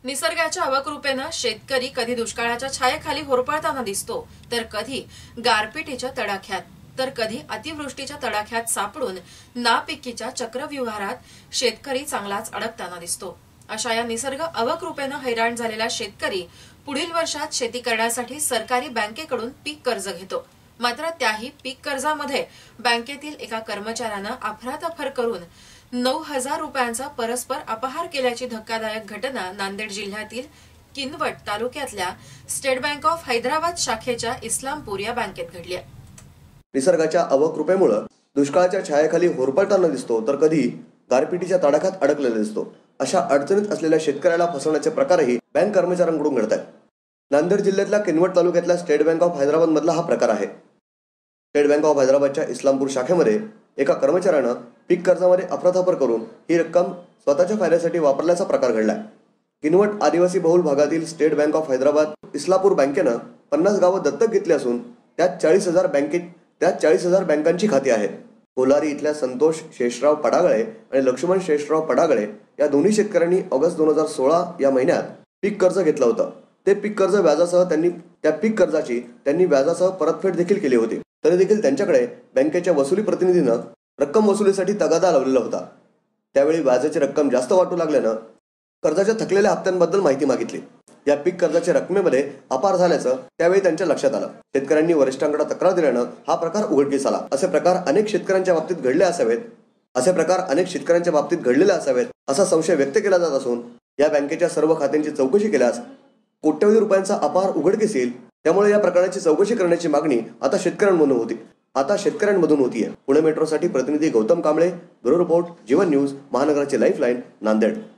निसर्गाच्या अवकृपेनं शेतकरी कधी दुष्काळाच्या छायेखाली होरपळताना दिसतो, तर कधी गारपिटीच्या तडाख्यात, तर कधी अतिवृष्टीच्या तडाख्यात सापडून नापिकीच्या चक्रव्यूहारात शेतकरी चांगलाच अडकताना दिसतो। अशा या निसर्ग अवकृपेनं हैराण झालेला शेतकरी पुढील वर्षात शेती करण्यासाठी सरकारी बँकेकडून पीक कर्ज घेतो। मात्र त्याही पीक कर्जामध्ये बँकेतील एका कर्मचाऱ्यानं अफरातफर करून 9,000 रुपयांचा परस्पर अपहार केल्याची धक्कादायक घटना नांदेड जिल्ह्यातील किनवट तालुक्यातल्या स्टेट बँक ऑफ हैदराबाद शाखेच्या इस्लामपूर या बँकेत घडली आहे। निसर्गाच्या अवकृपेमुळे दुष्काळाच्या छायेखाली होरपळताना दिसतो, तर कधी गारपिटीच्या तडाख्यात अडकलेला दिसतो। अशा अडचणीत असलेल्या शेतकऱ्याला फसवण्याचे प्रकारही बँक कर्मचाऱ्यांकडून घडत आहेत। नांदेड जिल्ह्यातल्या किनवट तालुक्यातल्या स्टेट बँक ऑफ हैदराबाद मधला हा प्रकार आहे। स्टेट बँक ऑफ हैदराबादच्या इस्लामपूर शाखेमध्ये एका कर्मचाऱ्यानं पीक कर्जामध्ये अफरातफर करून ही रक्कम स्वतःच्या फायद्यासाठी वापरल्याचा प्रकार घडलाय। किनवट आदिवासी बहुल भागातील state bank of Hyderabad Islampur बँकेनं 50 गावं दत्तक घेतली असून त्यात 40,000 बँकांची खाती आहेत। कोलारी इथल्या संतोष शेषराव पडागळे आणि लक्ष्मण शेषराव पडागळे या दोन्ही शेतकऱ्यांनी ऑगस्ट 2016 या महिन्यात पीक कर्ज घेतलं होतं। ते पीक कर्ज व्याजासह त्यांनी व्याजासह परतफेड देखील केली होती। तरी देखील त्यांच्याकडे बँकेच्या वसुली प्रतिनिधीनं रक्कम वसुलीसाठी तगादा लावलेला होता। त्यावेळी व्याजाची रक्कम जास्त वाटू लागल्यानं कर्जाच्या थकलेल्या हप्त्यांबद्दल माहिती मागितली। या पीक कर्जाच्या रकमेमध्ये अपार झाल्याचं त्यावेळी त्यांच्या लक्षात आलं। शेतकऱ्यांनी वरिष्ठांकडे तक्रार दिल्यानं हा प्रकार उघडकीस आला। असे प्रकार अनेक शेतकऱ्यांच्या बाबतीत घडलेले असावेत असा संशय व्यक्त केला जात असून या बँकेच्या सर्व खात्यांची चौकशी केल्यास कोट्यवधी रुपयांचा अपार उघडकीस येईल। त्यामुळे या प्रकरणाची चौकशी करण्याची मागणी आता शेतकऱ्यांमधून होतीये। पुणे मेट्रोसाठी प्रतिनिधी Gautam Kamble, bureau report, Jeevan news, महानगराची लाईफलाईन, नांदेड।